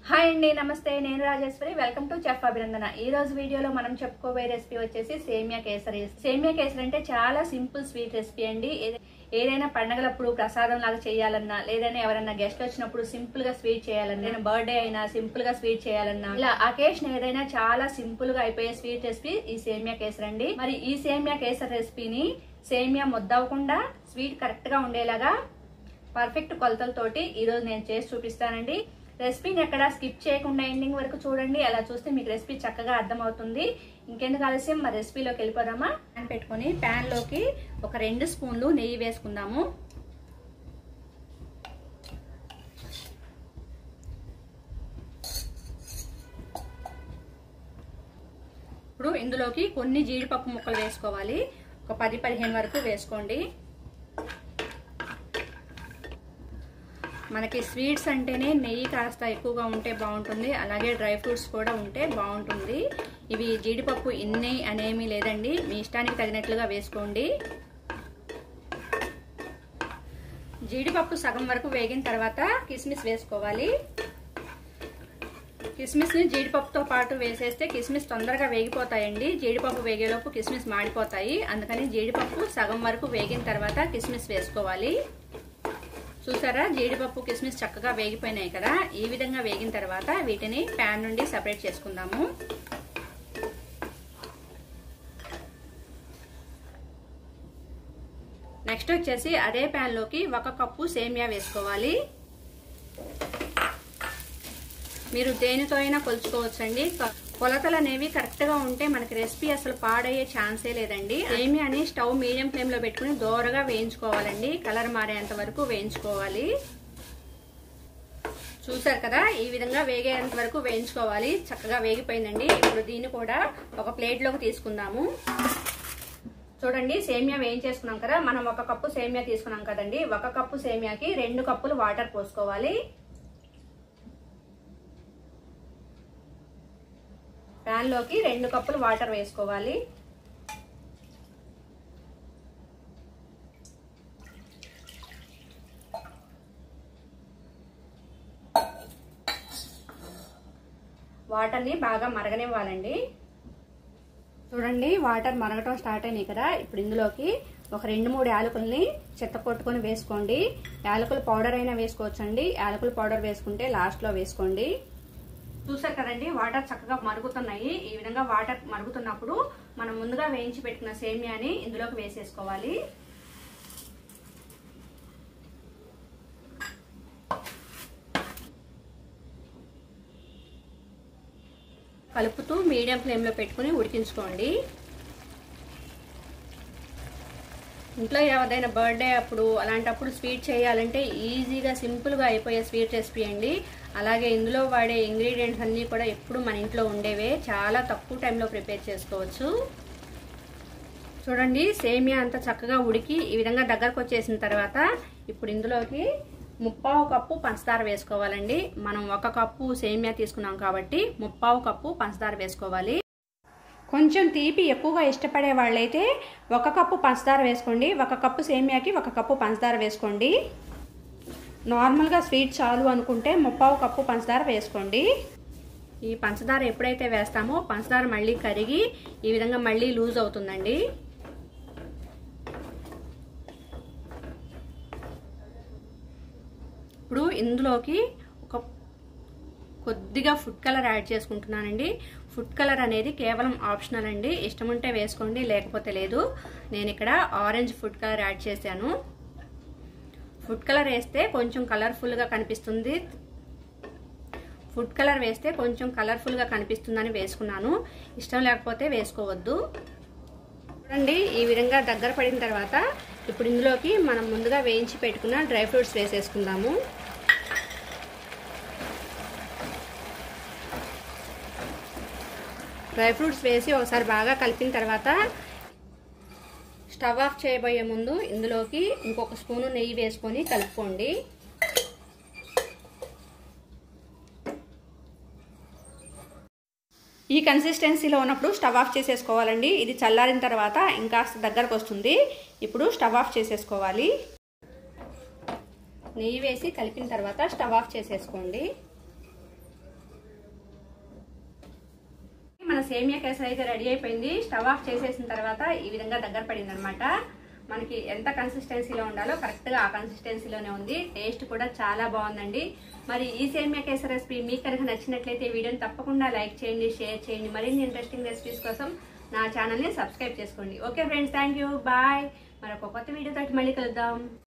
Hi అండి, నమస్తే. నేను రాజేశ్వరి. వెల్కమ్ టు చెఫ్ అభినందన. ఈ రోజు వీడియోలో మనం చెప్పుకోబోయే రెసిపీ వచ్చేసి సేమియా కేసరి. సేమియా కేసరి అంటే చాలా సింపుల్ స్వీట్ రెసిపీ అండి. ఏదైనా పండగలప్పుడు ప్రసాదం లాగా చేయాలన్నా, లేదైనా ఎవరైనా గెస్ట్ వచ్చినప్పుడు సింపుల్ గా స్వీట్ చేయాలన్నా, బర్త్డే అయినా సింపుల్ గా స్వీట్ చేయాలన్నా, ఇలా అకేషన్ ఏదైనా చాలా సింపుల్ గా అయిపోయే స్వీట్ రెసిపీ ఈ సేమియా కేసరి అండి. మరి ఈ సేమియా కేసరి రెసిపీని సేమియా ముద్దవకుండా స్వీట్ కరెక్ట్ గా ఉండేలాగా పర్ఫెక్ట్ కొలతలతోటి ఈ రోజు నేను చేసి చూపిస్తానండి. రెసిపీని ఎక్కడ స్కిప్ చేయకుండా ఎండింగ్ వరకు చూడండి. అలా చూస్తే మీకు రెసిపీ చక్కగా అర్థమవుతుంది. ఇంకెందుకు ఆలస్యం, మరి రెసిపీలోకి వెళ్ళిపోదామా. ప్యాన్ పెట్టుకొని ప్యాన్ లోకి ఒక 2 స్పూన్లు నెయ్యి వేసుకుందాము. ఇప్పుడు ఇందులోకి కొన్ని జీడిపప్పు ముక్కలు వేసుకోవాలి. ఒక 10-15 వరకు వేసుకోండి. మనకి స్వీట్స్ అంటేనే నెయ్యి కాస్త ఎక్కువగా ఉంటే బాగుంటుంది, అలాగే డ్రై ఫ్రూట్స్ కూడా ఉంటే బాగుంటుంది. ఇవి జీడిపప్పు ఇన్ని అనేమి లేదండి, మీ ఇష్టానికి తగినట్లుగా వేసుకోండి. జీడిపప్పు సగం వరకు వేగిన తర్వాత కిస్మిస్ వేసుకోవాలి. కిస్మిస్ని జీడిపప్పుతో పాటు వేసేస్తే కిస్మిస్ తొందరగా వేగిపోతాయండి. జీడిపప్పు వేగేలోపు కిస్మిస్ మాడిపోతాయి. అందుకని జీడిపప్పు సగం వరకు వేగిన తర్వాత కిస్మిస్ వేసుకోవాలి. చూసారా, జీడిపప్పు కిస్మిస్ చక్కగా వేగిపోయినాయి కదా. ఈ విధంగా వేగిన తర్వాత వీటిని ప్యాన్ నుండి సెపరేట్ చేసుకుందాము. నెక్స్ట్ వచ్చేసి అదే ప్యాన్ లోకి 1 కప్పు సేమియా వేసుకోవాలి. మీరు దేనితో అయినా కొలుచుకోవచ్చండి. కొలతలు అనేవి కరెక్ట్ గా ఉంటే మనకి రెసిపీ అసలు పాడయ్యే ఛాన్సే లేదండి. సేమియాని స్టవ్ మీడియం ఫ్లేమ్ లో పెట్టుకుని దోరగా వేయించుకోవాలండి. కలర్ మారేంత వరకు వేయించుకోవాలి. చూసారు కదా, ఈ విధంగా వేగేంత వరకు వేయించుకోవాలి. చక్కగా వేగిపోయిందండి. ఇప్పుడు దీన్ని కూడా ఒక ప్లేట్ లోకి తీసుకుందాము. చూడండి, సేమియా వేయించేసుకున్నాం కదా. మనం 1 కప్పు సేమియా తీసుకున్నాం కదండి. 1 కప్పు సేమియాకి 2 కప్పులు వాటర్ పోసుకోవాలి. ప్యాన్ లోకి 2 కప్పులు వాటర్ వేసుకోవాలి. వాటర్ని బాగా మరగనివ్వాలండి. చూడండి, వాటర్ మరగటం స్టార్ట్ అయినాయి కదా. ఇప్పుడు ఇందులోకి ఒక 2-3 యాలకుల్ని చెత్త కొట్టుకొని వేసుకోండి. యాలకుల పౌడర్ అయినా వేసుకోవచ్చండి. యాలకుల పౌడర్ వేసుకుంటే లాస్ట్ లో వేసుకోండి. చూసారు కదండి, వాటర్ చక్కగా మరుగుతున్నాయి. ఈ విధంగా వాటర్ మరుగుతున్నప్పుడు మనం ముందుగా వేయించి పెట్టుకున్న సేమియాని ఇందులోకి వేసేసుకోవాలి. కలుపుతూ మీడియం ఫ్లేమ్ లో పెట్టుకుని ఉడికించుకోండి. ఇంట్లో ఏదైనా బర్త్డే అప్పుడు అలాంటప్పుడు స్వీట్ చేయాలంటే ఈజీగా సింపుల్గా అయిపోయే స్వీట్ రెసిపీ అండి. అలాగే ఇందులో వాడే ఇంగ్రీడియంట్స్ అన్నీ కూడా ఎప్పుడు మన ఇంట్లో ఉండేవే. చాలా తక్కువ టైంలో ప్రిపేర్ చేసుకోవచ్చు. చూడండి, సేమియా అంతా చక్కగా ఉడికి ఈ విధంగా దగ్గరకు వచ్చేసిన తర్వాత ఇప్పుడు ఇందులోకి 3/4 కప్పు పంచదార వేసుకోవాలండి. మనం 1 కప్పు సేమియా తీసుకున్నాం కాబట్టి 3/4 కప్పు పంచదార వేసుకోవాలి. కొంచెం తీపి ఎక్కువగా ఇష్టపడే వాళ్ళైతే 1 కప్పు పంచదార వేసుకోండి. 1 కప్పు సేమియాకి 1 కప్పు పంచదార వేసుకోండి. నార్మల్గా స్వీట్ చాలు అనుకుంటే 3/4 కప్పు పంచదార వేసుకోండి. ఈ పంచదార ఎప్పుడైతే వేస్తామో పంచదార మళ్ళీ కరిగి ఈ విధంగా మళ్ళీ లూజ్ అవుతుందండి. ఇప్పుడు ఇందులోకి కొద్దిగా ఫుడ్ కలర్ యాడ్ చేసుకుంటున్నానండి. ఫుడ్ కలర్ అనేది కేవలం ఆప్షనల్ అండి. ఇష్టం ఉంటే వేసుకోండి, లేకపోతే లేదు. నేను ఇక్కడ ఆరెంజ్ ఫుడ్ కలర్ యాడ్ చేశాను. ఫుడ్ కలర్ వేస్తే కొంచెం కలర్ఫుల్గా కనిపిస్తుంది. ఫుడ్ కలర్ వేస్తే కొంచెం కలర్ఫుల్గా కనిపిస్తుందని వేసుకున్నాను. ఇష్టం లేకపోతే వేసుకోవద్దు. చూడండి, ఈ విధంగా దగ్గర పడిన తర్వాత ఇప్పుడు ఇందులోకి మనం ముందుగా వేయించి పెట్టుకున్న డ్రై ఫ్రూట్స్ వేసేసుకుందాము. డ్రై ఫ్రూట్స్ వేసి ఒకసారి బాగా కలిపిన తర్వాత స్టవ్ ఆఫ్ చేయబోయే ముందు ఇందులోకి ఇంకొక స్పూను నెయ్యి వేసుకొని కలుపుకోండి. ఈ కన్సిస్టెన్సీలో ఉన్నప్పుడు స్టవ్ ఆఫ్ చేసేసుకోవాలండి. ఇది చల్లారిన తర్వాత ఇంకాస్త దగ్గరకు వస్తుంది. ఇప్పుడు స్టవ్ ఆఫ్ చేసేసుకోవాలి. నెయ్యి వేసి కలిపిన తర్వాత స్టవ్ ఆఫ్ చేసేసుకోండి. సేమియా కేసరి అయితే రెడీ అయిపోయింది. స్టవ్ ఆఫ్ చేసేసిన తర్వాత ఈ విధంగా దగ్గర పడింది అనమాట. మనకి ఎంత కన్సిస్టెన్సీలో ఉండాలో కరెక్ట్గా ఆ కన్సిస్టెన్సీలోనే ఉంది. టేస్ట్ కూడా చాలా బాగుందండి. మరి ఈ సేమియా కేసరి రెసిపీ మీకు కనుక నచ్చినట్లయితే వీడియోని తప్పకుండా లైక్ చేయండి, షేర్ చేయండి. మరిన్ని ఇంట్రెస్టింగ్ రెసిపీస్ కోసం నా ఛానల్ని సబ్స్క్రైబ్ చేసుకోండి. Okay friends, thank you, bye. మరొక కొత్త వీడియోతో మళ్ళీ కలుద్దాం.